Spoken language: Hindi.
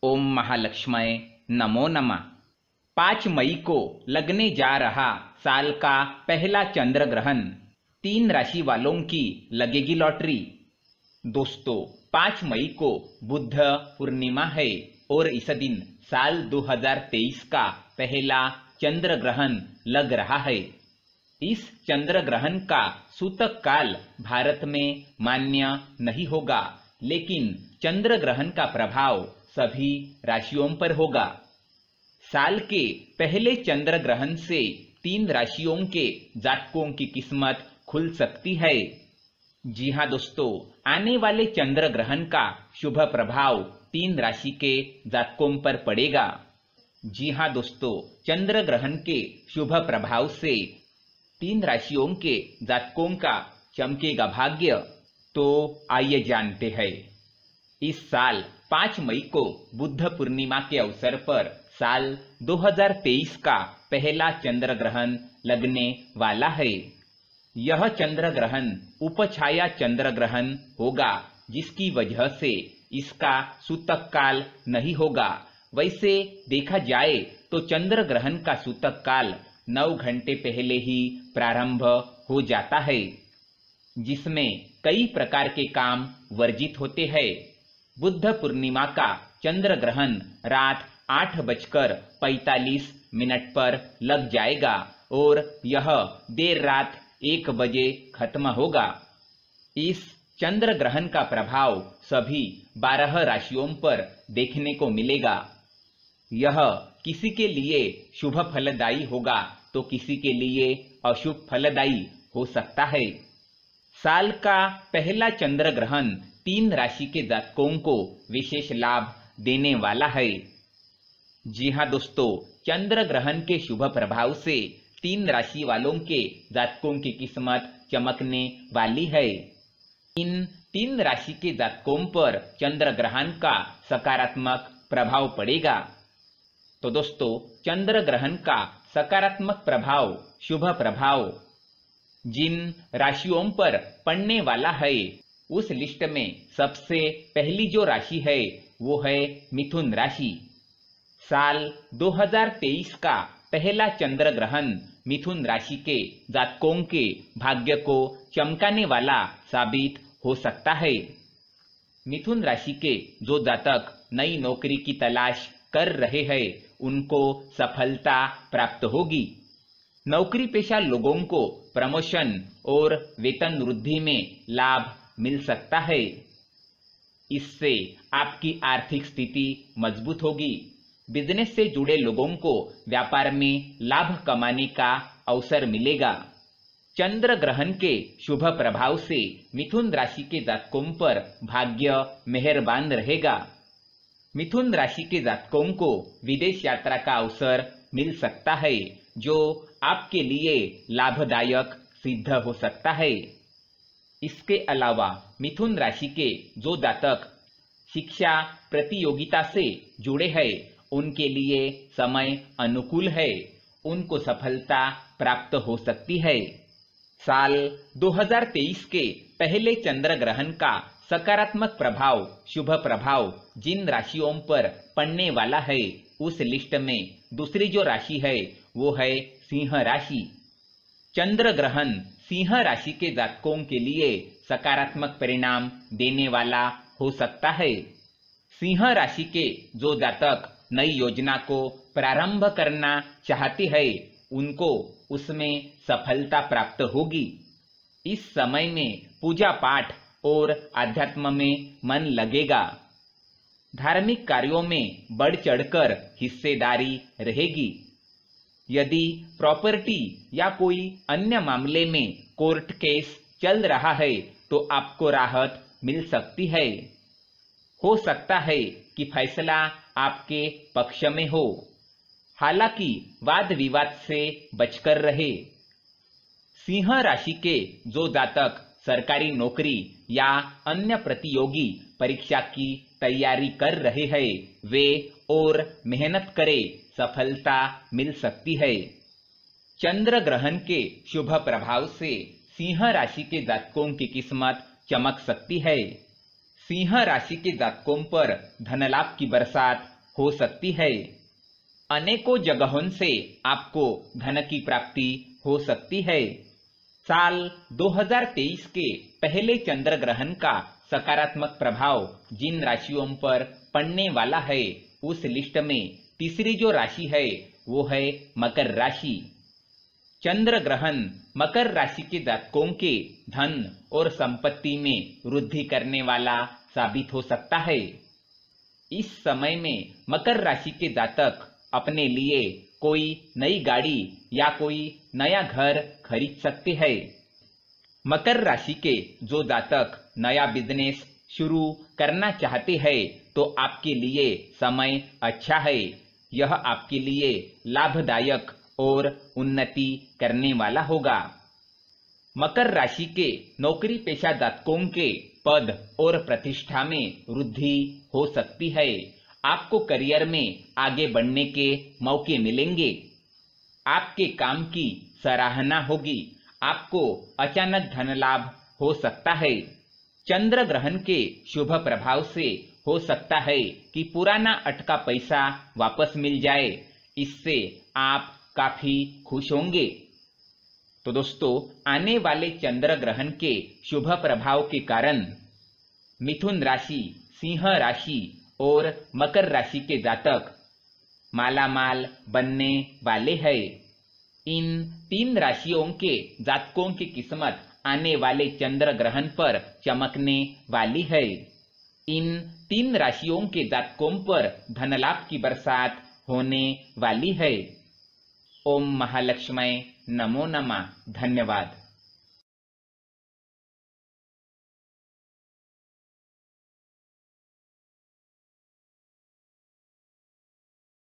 ओम महालक्ष्मय नमो नमः। 5 मई को लगने जा रहा साल का पहला चंद्र ग्रहण 3 राशि वालों की लगेगी लॉटरी। दोस्तों, 5 मई को बुध पूर्णिमा है और इस दिन साल 2023 का पहला चंद्र ग्रहण लग रहा है। इस चंद्र ग्रहण का सूतक काल भारत में मान्य नहीं होगा, लेकिन चंद्र ग्रहण का प्रभाव सभी राशियों पर होगा। साल के पहले चंद्र ग्रहण से 3 राशियों के जातकों की किस्मत खुल सकती है। जी हाँ दोस्तों, आने वाले चंद्र ग्रहण का शुभ प्रभाव 3 राशि के जातकों पर पड़ेगा। जी हाँ दोस्तों, चंद्र ग्रहण के शुभ प्रभाव से 3 राशियों के जातकों का चमकेगा भाग्य। तो आइए जानते हैं। इस साल 5 मई को बुद्ध पूर्णिमा के अवसर पर साल 2023 का पहला चंद्र ग्रहण लगने वाला है। यह चंद्र ग्रहण उपछाया चंद्र ग्रहण होगा, जिसकी वजह से इसका सूतक काल नहीं होगा। वैसे देखा जाए तो चंद्र ग्रहण का सूतक काल 9 घंटे पहले ही प्रारंभ हो जाता है, जिसमें कई प्रकार के काम वर्जित होते हैं। बुद्ध पूर्णिमा का चंद्र ग्रहण रात 8:45 पर लग जाएगा और यह देर रात 1 बजे खत्म होगा। इस चंद्र ग्रहण का प्रभाव सभी 12 राशियों पर देखने को मिलेगा। यह किसी के लिए शुभ फलदायी होगा तो किसी के लिए अशुभ फलदायी हो सकता है। साल का पहला चंद्र ग्रहण 3 राशि के जातकों को विशेष लाभ देने वाला है। जी हाँ दोस्तों, चंद्र ग्रहण के शुभ प्रभाव से 3 राशि वालों के जातकों की किस्मत चमकने वाली है। इन 3 राशि के जातकों पर चंद्र ग्रहण का सकारात्मक प्रभाव पड़ेगा। तो दोस्तों, चंद्र ग्रहण का सकारात्मक प्रभाव, शुभ प्रभाव जिन राशियों पर पड़ने वाला है, उस लिस्ट में सबसे पहली जो राशि है वो है मिथुन राशि। साल 2023 का पहला चंद्र ग्रहण मिथुन राशि के जातकों के भाग्य को चमकाने वाला साबित हो सकता है। मिथुन राशि के जो जातक नई नौकरी की तलाश कर रहे हैं, उनको सफलता प्राप्त होगी। नौकरी पेशा लोगों को प्रमोशन और वेतन वृद्धि में लाभ मिल सकता है। इससे आपकी आर्थिक स्थिति मजबूत होगी। बिजनेस से जुड़े लोगों को व्यापार में लाभ कमाने का अवसर मिलेगा। चंद्र ग्रहण के शुभ प्रभाव से मिथुन राशि के जातकों पर भाग्य मेहरबान रहेगा। मिथुन राशि के जातकों को विदेश यात्रा का अवसर मिल सकता है, जो आपके लिए लाभदायक सिद्ध हो सकता है। इसके अलावा मिथुन राशि के जो जातक शिक्षा प्रतियोगिता से जुड़े हैं, उनके लिए समय अनुकूल है। उनको सफलता प्राप्त हो सकती है। साल 2023 के पहले चंद्र ग्रहण का सकारात्मक प्रभाव, शुभ प्रभाव जिन राशियों पर पड़ने वाला है, उस लिस्ट में दूसरी जो राशि है वो है सिंह राशि। चंद्र ग्रहण सिंह राशि के जातकों के लिए सकारात्मक परिणाम देने वाला हो सकता है। सिंह राशि के जो जातक नई योजना को प्रारंभ करना चाहते हैं, उनको उसमें सफलता प्राप्त होगी। इस समय में पूजा पाठ और अध्यात्म में मन लगेगा। धार्मिक कार्यों में बढ़ चढ़कर हिस्सेदारी रहेगी। यदि प्रॉपर्टी या कोई अन्य मामले में कोर्ट केस चल रहा है तो आपको राहत मिल सकती है। हो सकता है कि फैसला आपके पक्ष में हो। हालांकि वाद विवाद से बचकर रहे। सिंह राशि के जो जातक सरकारी नौकरी या अन्य प्रतियोगी परीक्षा की तैयारी कर रहे हैं, वे और मेहनत करें, सफलता मिल सकती है। चंद्र ग्रहण के शुभ प्रभाव से सिंह राशि के जातकों की किस्मत चमक सकती है। सिंह राशि के जातकों पर धनलाभ की बरसात हो सकती है। अनेकों जगहों से आपको धन की प्राप्ति हो सकती है। साल 2023 के पहले चंद्र ग्रहण का सकारात्मक प्रभाव जिन राशियों पर पड़ने वाला है, उस लिस्ट में तीसरी जो राशि है वो है मकर राशि। चंद्र ग्रहण मकर राशि के जातकों के धन और संपत्ति में वृद्धि करने वाला साबित हो सकता है। इस समय में मकर राशि के जातक अपने लिए कोई नई गाड़ी या कोई नया घर खरीद सकते हैं। मकर राशि के जो जातक नया बिजनेस शुरू करना चाहते हैं तो आपके लिए समय अच्छा है। यह आपके लिए लाभदायक और उन्नति करने वाला होगा। मकर राशि के नौकरी पेशा जातकों के पद और प्रतिष्ठा में वृद्धि हो सकती है। आपको करियर में आगे बढ़ने के मौके मिलेंगे। आपके काम की सराहना होगी। आपको अचानक धन लाभ हो सकता है। चंद्र ग्रहण के शुभ प्रभाव से हो सकता है कि पुराना अटका पैसा वापस मिल जाए। इससे आप काफी खुश होंगे। तो दोस्तों, आने वाले चंद्र ग्रहण के शुभ प्रभाव के कारण मिथुन राशि, सिंह राशि और मकर राशि के जातक मालामाल बनने वाले हैं। इन तीन राशियों के जातकों की किस्मत आने वाले चंद्र ग्रहण पर चमकने वाली है। इन तीन राशियों के जातकों पर धनलाभ की बरसात होने वाली है। ओम महालक्ष्मी नमो नमः। धन्यवाद।